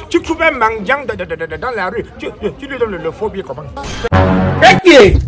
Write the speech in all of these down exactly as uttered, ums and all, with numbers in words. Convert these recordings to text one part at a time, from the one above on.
Tu trouves un mendiant dans la rue, tu, tu lui donnes le faux billet comment? Ok.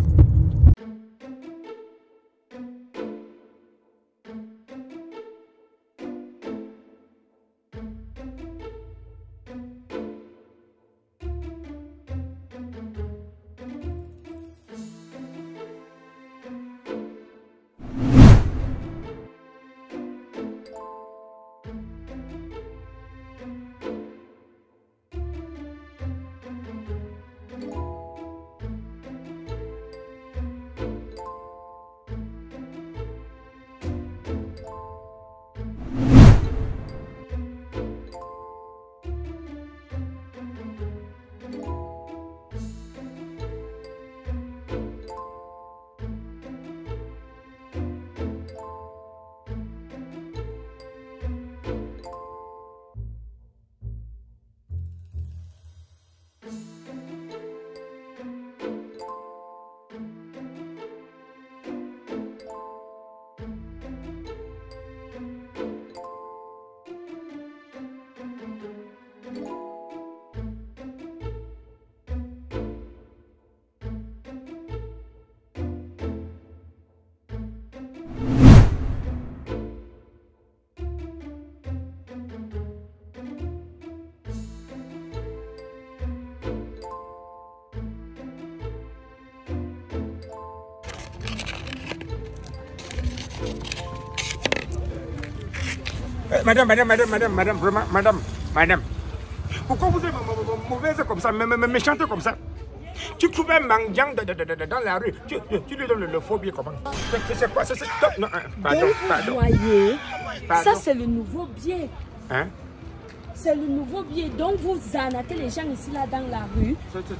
Madame, madame, madame, madame, madame, vraiment, madame, madame. Pourquoi vous êtes mauvaise comme ça, méchante comme ça? Tu trouves un mendiant dans la rue, tu, tu lui donnes le faux billet comment? C'est quoi? C'est stop. Non, pardon, Donc, pardon. vous voyez, Pardon. ça c'est le nouveau billet. Hein? C'est le nouveau billet. Donc vous arnaquez les gens ici là dans la rue.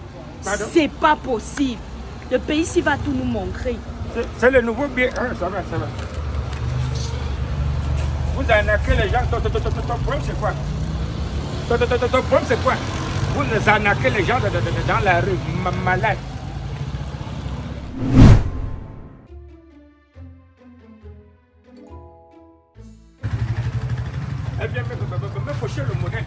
C'est pas possible. Le pays ici va tout nous montrer. C'est le nouveau billet. Ah, ça va, ça va. Vous arnaquez les gens. Ton, ton, ton, ton, ton problème c'est quoi? Ton, ton, ton, ton problème c'est quoi? Vous arnaquez les gens de, de, de, dans la rue, malade. Eh bien, me, me, me, me faucher le modèle.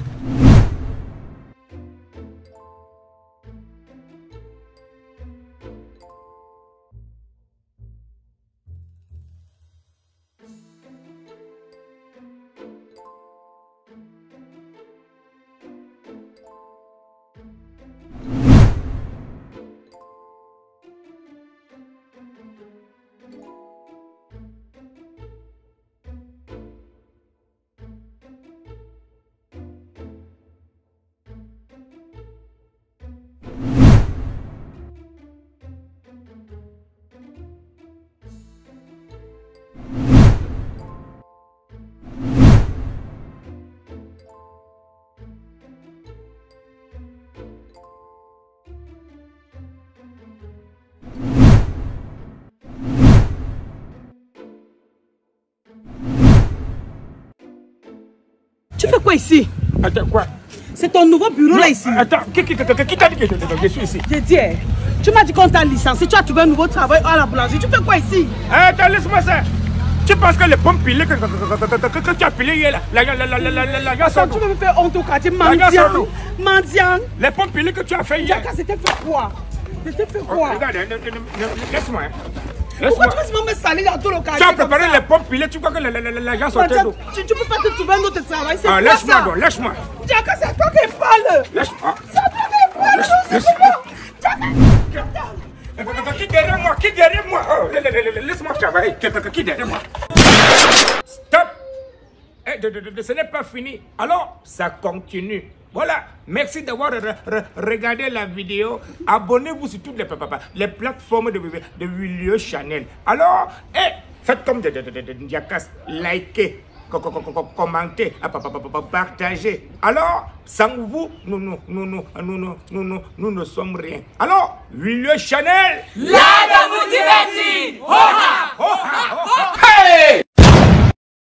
Tu fais quoi ici? Attends, quoi? C'est ton nouveau bureau là ici. Attends, qui, qui, qui, qui t'a dit que je, je suis ici? J'ai dit, tu m'as dit qu'on t'a licencié, tu as trouvé un nouveau travail à la boulangerie. Tu fais quoi ici? Attends, laisse-moi ça. Tu penses que les pommes pilées que, que, que, que, que tu as pilées hier là, la Attends, tu veux me faire honte au quartier, mendiant, mendiant. Les pommes pilées que tu as fait hier. C'était fait quoi? C'était fait quoi? Regarde, laisse-moi. Pourquoi tu veux me salir dans tout le quartier? Tu as préparé les pommes pilées, tu crois que l'argent sortait d'où? Tu ne peux pas te trouver un autre travail, c'est ah, quoi laisse-moi ça? donc, lâche-moi. Jacques, c'est toi qui parle. Lâche-moi. C'est toi qui parle, non, c'est comment? Qui derrière moi? Qui derrière moi? Oh, laisse-moi travailler. Qui derrière moi? Stop! Ce n'est pas fini. Alors, ça continue. Voilà. Merci d'avoir re re regardé la vidéo. Abonnez-vous sur toutes les, les plateformes de, de William Channel. Alors, hey, faites comme de, de, de, de, de Diakas. Likez, commentez, partagez. Alors, sans vous, nous, nous, nous, nous, nous, nous, nous, nous, nous ne sommes rien. Alors, William Channel. Là de vous divertir. Ho ha! Ho ha! Ho ha! Hey!